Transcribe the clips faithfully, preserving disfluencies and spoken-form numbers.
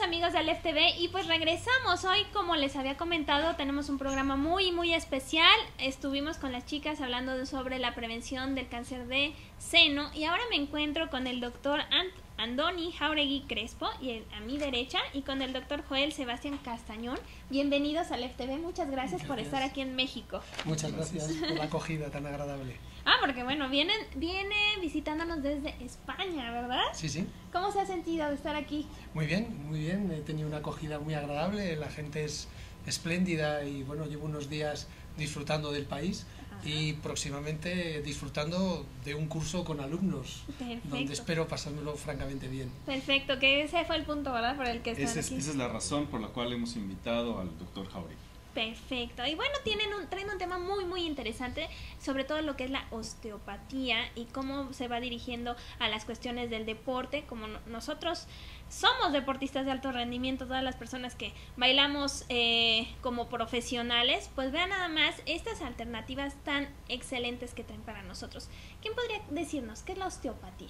amigos de Aleph T V y pues regresamos. Hoy, como les había comentado, tenemos un programa muy muy especial. Estuvimos con las chicas hablando de, sobre la prevención del cáncer de seno y ahora me encuentro con el doctor Ant Andoni Jauregui Crespo y el, a mi derecha, y con el doctor Joel Sebastián Castañón. Bienvenidos a Aleph T V, muchas gracias, gracias por estar aquí en México. Muchas gracias por la acogida tan agradable. Ah, porque bueno, vienen, viene visitándonos desde España, ¿verdad? Sí, sí. ¿Cómo se ha sentido de estar aquí? Muy bien, muy bien, he tenido una acogida muy agradable, la gente es espléndida y bueno, llevo unos días disfrutando del país. Ajá. Y próximamente disfrutando de un curso con alumnos. Perfecto. Donde espero pasármelo francamente bien. Perfecto, que ese fue el punto, ¿verdad? Por el que están ese es, aquí. Esa es la razón por la cual hemos invitado al doctor Jauregui. Perfecto. Y bueno, tienen un, traen un tema muy muy interesante, sobre todo lo que es la osteopatía y cómo se va dirigiendo a las cuestiones del deporte. Como no, nosotros somos deportistas de alto rendimiento, todas las personas que bailamos eh, como profesionales, pues vean nada más estas alternativas tan excelentes que traen para nosotros. ¿Quién podría decirnos qué es la osteopatía?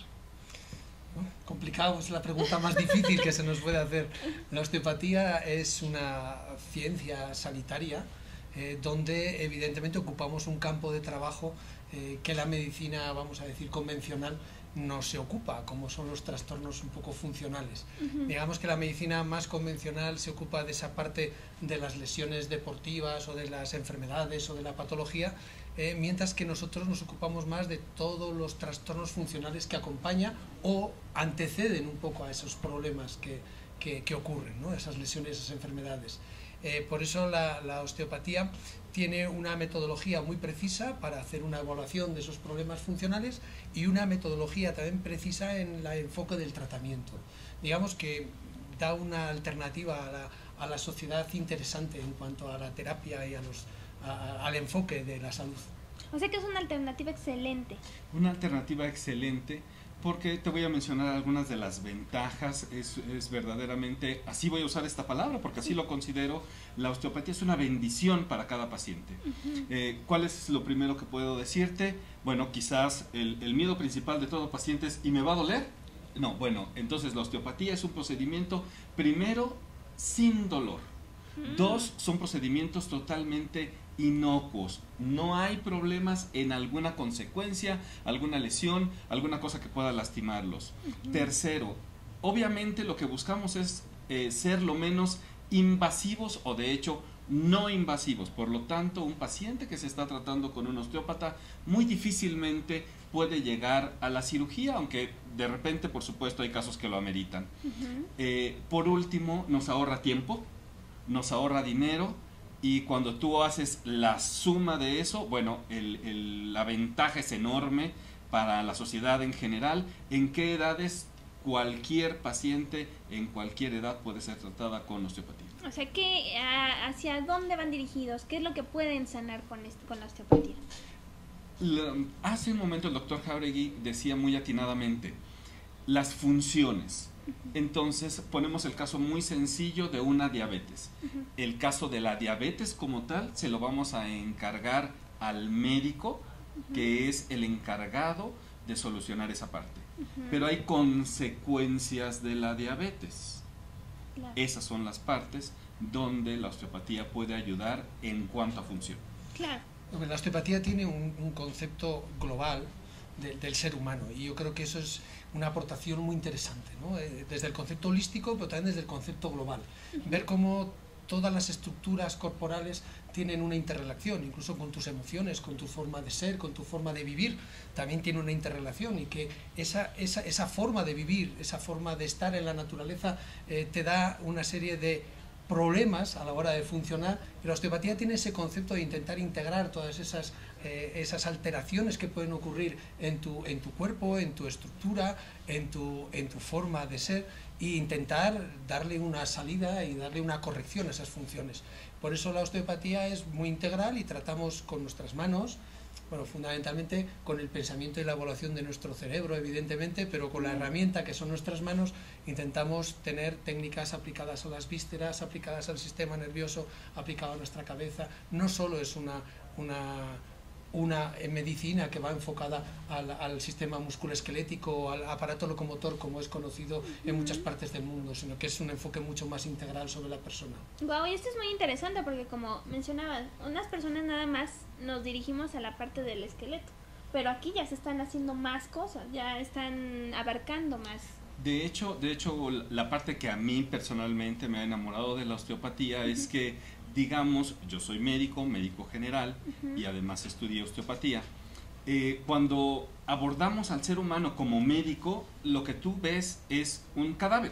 Complicado, es la pregunta más difícil que se nos puede hacer. La osteopatía es una ciencia sanitaria eh, donde evidentemente ocupamos un campo de trabajo eh, que la medicina, vamos a decir, convencional no se ocupa, como son los trastornos un poco funcionales. Uh-huh. Digamos que la medicina más convencional se ocupa de esa parte de las lesiones deportivas o de las enfermedades o de la patología, eh, mientras que nosotros nos ocupamos más de todos los trastornos funcionales que acompañan o anteceden un poco a esos problemas que, que, que ocurren, ¿no? Esas lesiones, esas enfermedades. Eh, por eso la, la osteopatía tiene una metodología muy precisa para hacer una evaluación de esos problemas funcionales y una metodología también precisa en el enfoque del tratamiento. Digamos que da una alternativa a la, a la sociedad interesante en cuanto a la terapia y a los, a, al enfoque de la salud. O sea que es una alternativa excelente. Una alternativa excelente. Porque te voy a mencionar algunas de las ventajas, es, es verdaderamente, así voy a usar esta palabra, porque así lo considero, la osteopatía es una bendición para cada paciente. Uh-huh. eh, ¿Cuál es lo primero que puedo decirte? Bueno, quizás el, el miedo principal de todo paciente es, ¿y me va a doler? No, bueno, entonces la osteopatía es un procedimiento, primero, sin dolor. Uh-huh. Dos, son procedimientos totalmente inocuos, no hay problemas en alguna consecuencia, alguna lesión, alguna cosa que pueda lastimarlos. Uh-huh. Tercero, obviamente lo que buscamos es eh, ser lo menos invasivos o de hecho no invasivos, por lo tanto un paciente que se está tratando con un osteópata muy difícilmente puede llegar a la cirugía, aunque de repente por supuesto hay casos que lo ameritan. Uh-huh. eh, por último, nos ahorra tiempo, nos ahorra dinero. Y cuando tú haces la suma de eso, bueno, el, el, la ventaja es enorme para la sociedad en general. ¿En qué edades cualquier paciente en cualquier edad puede ser tratada con osteopatía? O sea, ¿qué, ¿hacia dónde van dirigidos? ¿Qué es lo que pueden sanar con, este, con la osteopatía? La, hace un momento el doctor Jauregui decía muy atinadamente, las funciones. Entonces ponemos el caso muy sencillo de una diabetes. Uh-huh. El caso de la diabetes como tal se lo vamos a encargar al médico, uh-huh, que es el encargado de solucionar esa parte. Uh-huh. Pero hay consecuencias de la diabetes. Claro. Esas son las partes donde la osteopatía puede ayudar en cuanto a función. Claro. La osteopatía tiene un, un concepto global de, del ser humano y yo creo que eso es una aportación muy interesante, ¿no? Eh, desde el concepto holístico, pero también desde el concepto global. Uh-huh. Ver cómo todas las estructuras corporales tienen una interrelación, incluso con tus emociones, con tu forma de ser, con tu forma de vivir, también tiene una interrelación y que esa, esa, esa forma de vivir, esa forma de estar en la naturaleza eh, te da una serie de problemas a la hora de funcionar, y la osteopatía tiene ese concepto de intentar integrar todas esas, eh, esas alteraciones que pueden ocurrir en tu, en tu cuerpo, en tu estructura, en tu, en tu forma de ser, e intentar darle una salida y darle una corrección a esas funciones. Por eso la osteopatía es muy integral y tratamos con nuestras manos, bueno, fundamentalmente con el pensamiento y la evaluación de nuestro cerebro, evidentemente, pero con la herramienta que son nuestras manos, intentamos tener técnicas aplicadas a las vísceras, aplicadas al sistema nervioso, aplicado a nuestra cabeza. No solo es una, una, una medicina que va enfocada al, al sistema musculoesquelético, al aparato locomotor, como es conocido uh-huh. en muchas partes del mundo, sino que es un enfoque mucho más integral sobre la persona. Wow, y esto es muy interesante porque, como mencionabas, unas personas nada más nos dirigimos a la parte del esqueleto, pero aquí ya se están haciendo más cosas, ya están abarcando más. De hecho, de hecho, la parte que a mí personalmente me ha enamorado de la osteopatía uh-huh. es que, digamos, yo soy médico, médico general, uh-huh. y además estudié osteopatía. Eh, cuando abordamos al ser humano como médico, lo que tú ves es un cadáver.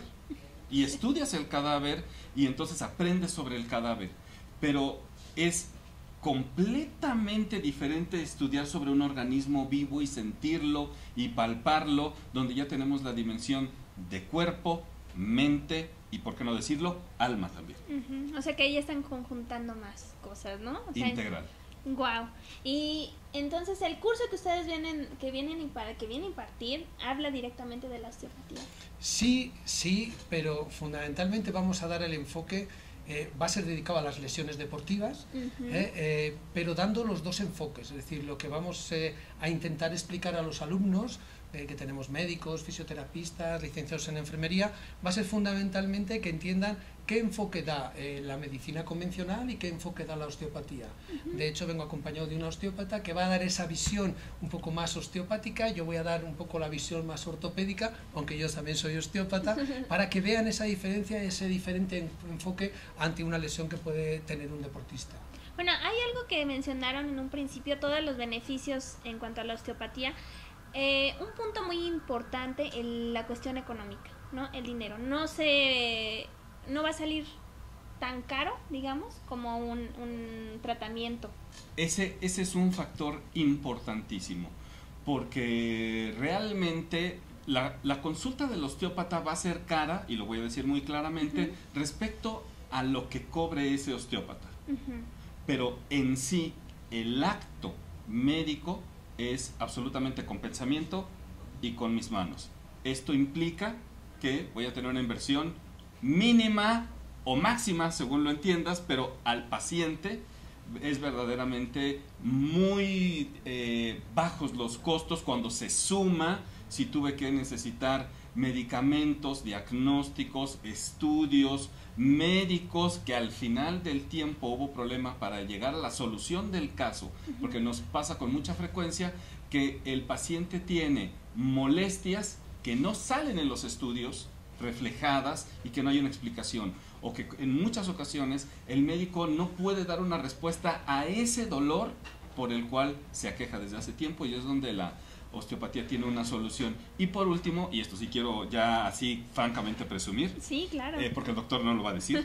Y estudias el cadáver y entonces aprendes sobre el cadáver. Pero es completamente diferente estudiar sobre un organismo vivo y sentirlo y palparlo, donde ya tenemos la dimensión de cuerpo, mente y, por qué no decirlo, alma también. Uh-huh. O sea que ahí están conjuntando más cosas, ¿no? O sea, integral. Wow. Y entonces el curso que ustedes vienen, que vienen y para que vienen a impartir, habla directamente de la osteopatía. Sí, sí, pero fundamentalmente vamos a dar el enfoque. Eh, va a ser dedicado a las lesiones deportivas, uh-huh. eh, eh, pero dando los dos enfoques, es decir, lo que vamos eh, a intentar explicar a los alumnos, eh, que tenemos médicos, fisioterapistas, licenciados en enfermería, va a ser fundamentalmente que entiendan qué enfoque da eh, la medicina convencional y qué enfoque da la osteopatía. Uh-huh. De hecho, vengo acompañado de una osteópata que va a dar esa visión un poco más osteopática, yo voy a dar un poco la visión más ortopédica, aunque yo también soy osteópata, para que vean esa diferencia, ese diferente enfoque ante una lesión que puede tener un deportista. Bueno, hay algo que mencionaron en un principio, todos los beneficios en cuanto a la osteopatía. Eh, un punto muy importante, el, la cuestión económica, ¿no? El dinero. No se, no va a salir tan caro, digamos, como un, un tratamiento. Ese, ese es un factor importantísimo, porque realmente la, la consulta del osteópata va a ser cara, y lo voy a decir muy claramente, uh-huh. respecto a lo que cobre ese osteópata. Uh-huh. Pero en sí, el acto médico es absolutamente con pensamiento y con mis manos. Esto implica que voy a tener una inversión mínima o máxima, según lo entiendas, pero al paciente es verdaderamente muy eh, bajos los costos cuando se suma si tuve que necesitar medicamentos, diagnósticos, estudios, médicos, que al final del tiempo hubo problema para llegar a la solución del caso, porque nos pasa con mucha frecuencia que el paciente tiene molestias que no salen en los estudios reflejadas y que no hay una explicación, o que en muchas ocasiones el médico no puede dar una respuesta a ese dolor por el cual se aqueja desde hace tiempo, y es donde la osteopatía tiene una solución. Y por último, y esto sí quiero ya así francamente presumir, sí, claro, eh, porque el doctor no lo va a decir,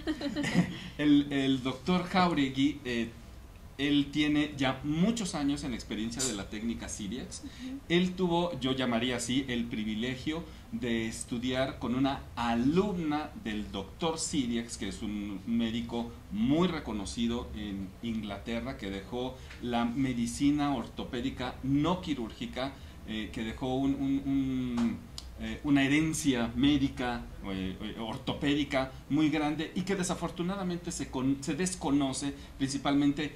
el, el doctor Jáuregui, eh, él tiene ya muchos años en la experiencia de la técnica Sidiax. Uh-huh. Él tuvo, yo llamaría así, el privilegio de estudiar con una alumna del doctor Sidiax, que es un médico muy reconocido en Inglaterra, que dejó la medicina ortopédica no quirúrgica, eh, que dejó un, un, un, eh, una herencia médica, eh, ortopédica muy grande, y que desafortunadamente se, con, se desconoce principalmente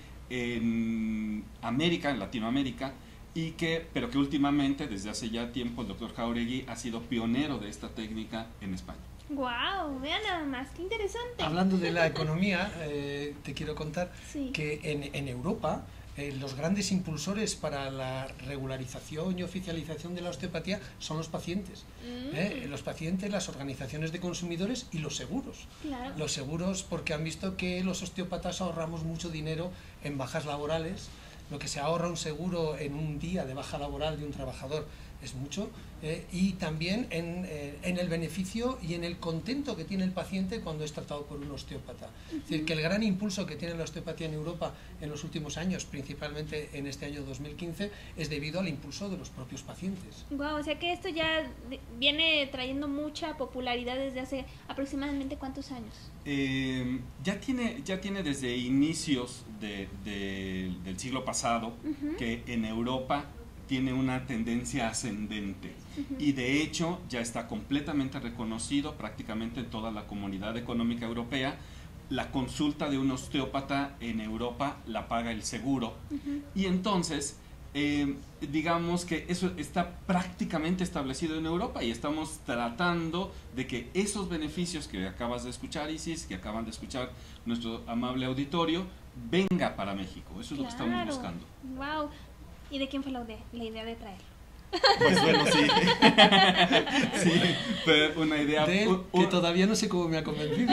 en América, en Latinoamérica, y que, pero que últimamente, desde hace ya tiempo, el doctor Jáuregui ha sido pionero de esta técnica en España. ¡Wow! Vean nada más, qué interesante. Hablando de la economía, eh, te quiero contar sí. que en, en Europa eh, los grandes impulsores para la regularización y oficialización de la osteopatía son los pacientes. Mm. Eh, los pacientes, las organizaciones de consumidores y los seguros. Claro. Los seguros, porque han visto que los osteópatas ahorramos mucho dinero en bajas laborales. Lo que se ahorra un seguro en un día de baja laboral de un trabajador es mucho, eh, y también en, eh, en el beneficio y en el contento que tiene el paciente cuando es tratado por un osteópata. Uh-huh. Es decir, que el gran impulso que tiene la osteopatía en Europa en los últimos años, principalmente en este año dos mil quince, es debido al impulso de los propios pacientes. Wow, o sea que esto ya viene trayendo mucha popularidad desde hace aproximadamente ¿cuántos años? Eh, ya tiene ya tiene desde inicios de, de, del siglo pasado, uh-huh. que en Europa tiene una tendencia ascendente, uh-huh. y de hecho ya está completamente reconocido prácticamente en toda la comunidad económica europea. La consulta de un osteópata en Europa la paga el seguro, uh-huh. y entonces eh, digamos que eso está prácticamente establecido en Europa y estamos tratando de que esos beneficios que acabas de escuchar, Isis, que acaban de escuchar nuestro amable auditorio, venga para México. Eso es Claro. lo que estamos buscando. Wow. ¿Y de quién fue la, de- la idea de traerlo? Pues bueno, sí. Sí, pero una idea. De él, u- que u- todavía no sé cómo me ha convencido.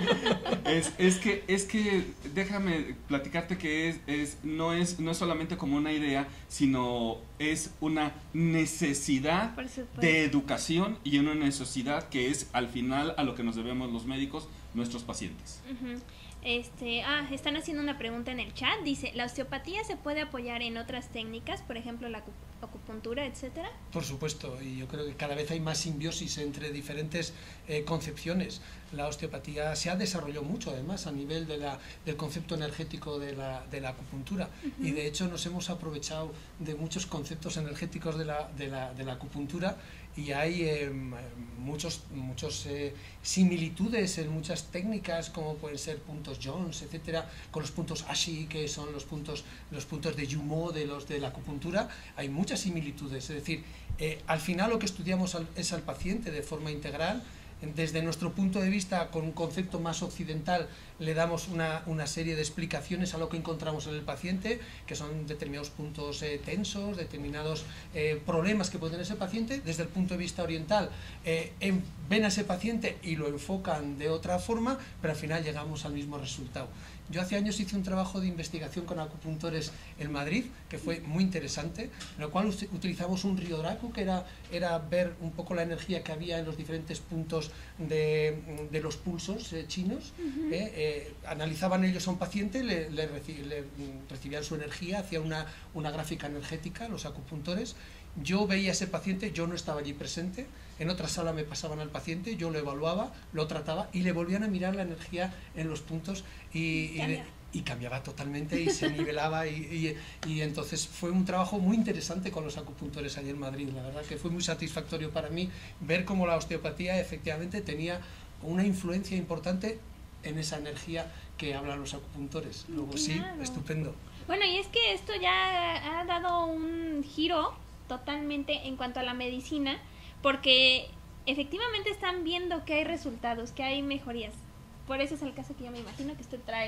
Es, es que, es que déjame platicarte que es, es, no, es, no es solamente como una idea, sino es una necesidad Por supuesto. de educación y una necesidad que es al final a lo que nos debemos los médicos, nuestros pacientes. Ujú. Este, ah, están haciendo una pregunta en el chat. Dice, ¿la osteopatía se puede apoyar en otras técnicas? Por ejemplo, la acu- acupuntura, etcétera. Por supuesto, y yo creo que cada vez hay más simbiosis entre diferentes eh, concepciones. La osteopatía se ha desarrollado mucho, además, a nivel de la, del concepto energético de la, de la acupuntura. Ujú. Y de hecho nos hemos aprovechado de muchos conceptos energéticos de la, de la, de la acupuntura y hay eh, muchos, muchos eh, similitudes en muchas técnicas, como pueden ser puntos Jones, etcétera, con los puntos Ashi, que son los puntos, los puntos de Jumeau de los de la acupuntura. Hay muchas similitudes, es decir, eh, al final lo que estudiamos al, es al paciente de forma integral. Desde nuestro punto de vista, con un concepto más occidental, le damos una, una serie de explicaciones a lo que encontramos en el paciente, que son determinados puntos eh, tensos, determinados eh, problemas que puede tener ese paciente. Desde el punto de vista oriental, eh, en, ven a ese paciente y lo enfocan de otra forma, pero al final llegamos al mismo resultado. Yo hace años hice un trabajo de investigación con acupuntores en Madrid, que fue muy interesante, en el cual utilizamos un ryoraku, que era, era ver un poco la energía que había en los diferentes puntos de, de los pulsos eh, chinos. Ujú. eh, eh, analizaban ellos a un paciente, le, le, reci le recibían su energía, hacían una, una gráfica energética, los acupuntores. Yo veía a ese paciente, yo no estaba allí presente, en otra sala me pasaban al paciente, yo lo evaluaba, lo trataba y le volvían a mirar la energía en los puntos y, y, Cambia. y cambiaba totalmente y se nivelaba y, y, y entonces fue un trabajo muy interesante con los acupuntores allí en Madrid. La verdad que fue muy satisfactorio para mí ver cómo la osteopatía efectivamente tenía una influencia importante en esa energía que hablan los acupuntores. Luego sí, Claro. estupendo. Bueno, y es que esto ya ha dado un giro totalmente en cuanto a la medicina, porque efectivamente están viendo que hay resultados, que hay mejorías. Por eso es el caso que yo me imagino que usted trae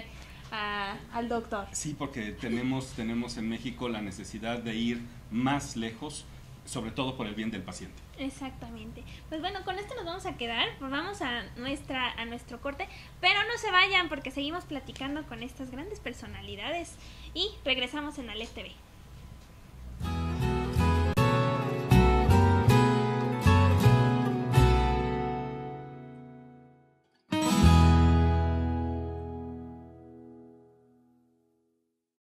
a, al doctor. Sí, porque tenemos, tenemos en México la necesidad de ir más lejos, sobre todo por el bien del paciente. Exactamente. Pues bueno, con esto nos vamos a quedar, pues vamos a nuestra a nuestro corte, pero no se vayan porque seguimos platicando con estas grandes personalidades y regresamos en Aleph T V.